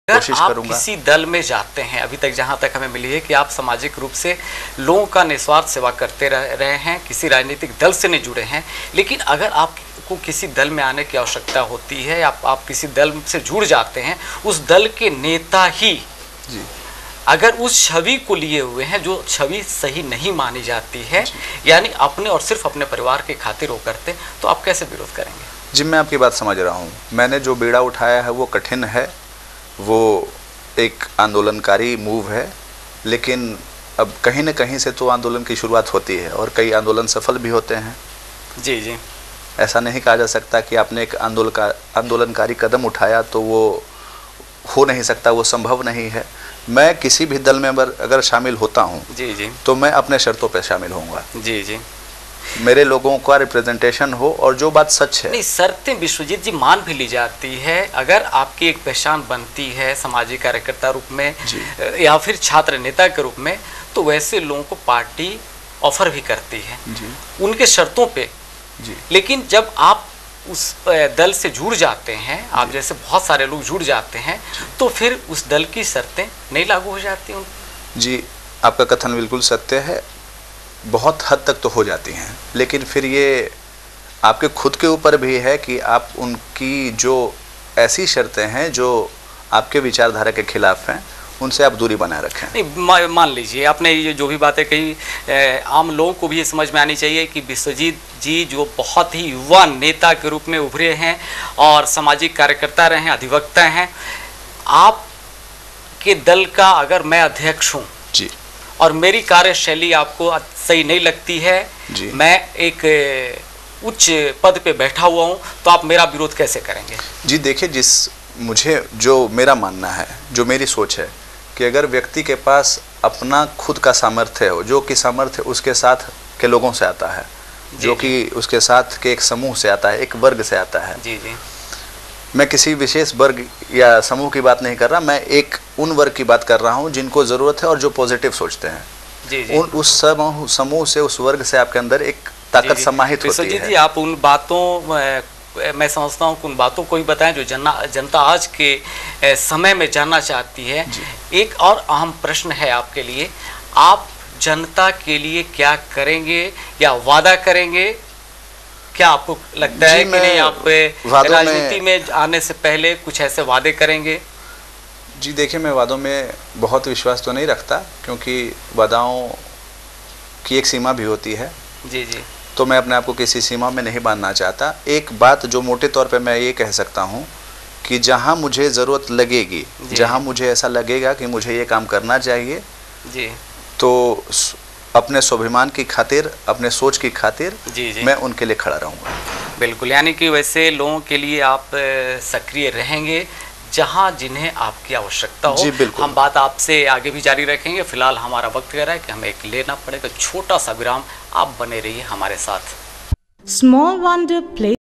कोशिश करूंगा। किसी दल में जाते हैं, अभी तक जहां तक हमें मिली है कि आप सामाजिक रूप से लोगों का निस्वार्थ सेवा करते रहे हैं, किसी राजनीतिक दल से नहीं जुड़े हैं, लेकिन अगर आपको किसी दल में आने की आवश्यकता होती है या आप किसी दल से जुड़ जाते हैं, उस दल के नेता ही जी अगर उस छवि को लिए हुए हैं जो छवि सही नहीं मानी जाती है, यानी अपने और सिर्फ अपने परिवार के खातिर वो करते, तो आप कैसे विरोध करेंगे? जी, मैं आपकी बात समझ रहा हूँ। मैंने जो बीड़ा उठाया है वो कठिन है, वो एक आंदोलनकारी मूव है, लेकिन अब कहीं न कहीं से तो आंदोलन की शुरुआत होती है और कई आंदोलन सफल भी होते हैं। जी जी, ऐसा नहीं कहा जा सकता कि आपने एक आंदोलनकारी कदम उठाया तो वो हो नहीं सकता, वो संभव नहीं है। मैं किसी भी दल में अगर शामिल होता हूँ जी जी, तो मैं अपने शर्तों पर शामिल होऊंगा। जी जी, मेरे लोगों का रिप्रेजेंटेशन हो और जो बात सच है। नहीं, शर्तें विश्वजीत जी मान भी ली जाती है। अगर आपकी एक पहचान बनती है सामाजिक कार्यकर्ता रूप में या फिर छात्र नेता के रूप में, तो वैसे लोगों को पार्टी ऑफर भी करती है जी उनके शर्तों पे जी। लेकिन जब आप उस दल से जुड़ जाते हैं, आप जैसे बहुत सारे लोग जुड़ जाते हैं, तो फिर उस दल की शर्तें नहीं लागू हो जाती हैं? जी, आपका कथन बिल्कुल सत्य है, बहुत हद तक तो हो जाती हैं, लेकिन फिर ये आपके खुद के ऊपर भी है कि आप उनकी जो ऐसी शर्तें हैं जो आपके विचारधारा के खिलाफ हैं, उनसे आप दूरी बनाए रखें। नहीं, मान लीजिए आपने ये जो भी बातें कही, आम लोगों को भी ये समझ में आनी चाहिए कि विश्वजीत जी जो बहुत ही युवा नेता के रूप में उभरे हैं और सामाजिक कार्यकर्ता रहे हैं, अधिवक्ता हैं, आपके दल का अगर मैं अध्यक्ष हूँ जी और मेरी कार्यशैली आपको सही नहीं लगती है, मैं एक उच्च पद पे बैठा हुआ हूँ, तो आप मेरा विरोध कैसे करेंगे? जी देखिए, मुझे जो मेरा मानना है, जो मेरी सोच है कि अगर व्यक्ति के पास अपना खुद का सामर्थ्य हो, जो कि सामर्थ्य उसके साथ के लोगों से आता है, जो कि उसके साथ के एक समूह से आता है, एक वर्ग से आता है। जी जी, मैं किसी विशेष वर्ग या समूह की बात नहीं कर रहा, मैं एक उन वर्ग की बात कर रहा हूँ जिनको ज़रूरत है और जो पॉजिटिव सोचते हैं। जी जी, उस समूह से, उस वर्ग से आपके अंदर एक ताकत समाहित होती है। जी, आप उन बातों, मैं समझता हूँ कि उन बातों को ही बताएं जो जनता आज के समय में जानना चाहती है। एक और अहम प्रश्न है आपके लिए, आप जनता के लिए क्या करेंगे या वादा करेंगे? क्या आपको लगता है कि नहीं आप राजनीति में आने से पहले कुछ ऐसे वादे करेंगे? जी देखिए, मैं वादों में बहुत विश्वास तो नहीं रखता, क्योंकि वादाओं की एक सीमा भी होती है। जी जी, तो मैं अपने आप को किसी सीमा में नहीं बांधना चाहता। एक बात जो मोटे तौर पे मैं ये कह सकता हूँ कि जहाँ मुझे ज़रूरत लगेगी, जहाँ मुझे ऐसा लगेगा कि मुझे ये काम करना चाहिए जी, तो अपने स्वाभिमान की खातिर, अपने सोच की खातिर मैं उनके लिए खड़ा रहूँगा। बिल्कुल, यानी कि वैसे लोगों के लिए आप सक्रिय रहेंगे जहां जिन्हें आपकी आवश्यकता हो। जी बिल्कुल। हम बात आपसे आगे भी जारी रखेंगे। फिलहाल हमारा वक्त कह रहा है कि हमें एक लेना पड़ेगा छोटा सा विराम। आप बने रहिए हमारे साथ। Small Wonder Play